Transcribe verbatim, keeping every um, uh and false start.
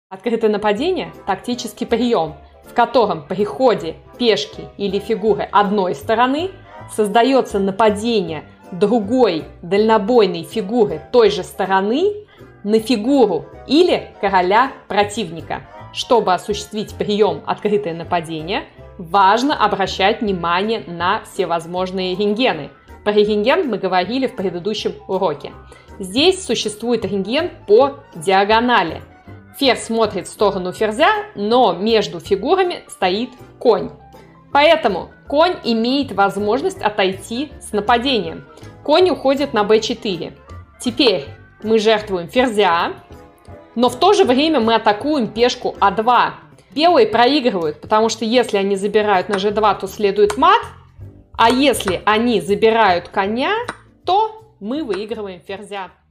Открытое нападение – тактический прием, в котором при ходе пешки или фигуры одной стороны создается нападение другой дальнобойной фигуры той же стороны на фигуру или короля противника. Чтобы осуществить прием «открытое нападение», важно обращать внимание на всевозможные рентгены. Про рентген мы говорили в предыдущем уроке. Здесь существует рентген по диагонали. Ферзь смотрит в сторону ферзя, но между фигурами стоит конь. Поэтому конь имеет возможность отойти с нападением. Конь уходит на бэ четыре. Теперь мы жертвуем ферзя, но в то же время мы атакуем пешку а два. Белые проигрывают, потому что если они забирают на же два, то следует мат, а если они забирают коня, то мы выигрываем ферзя.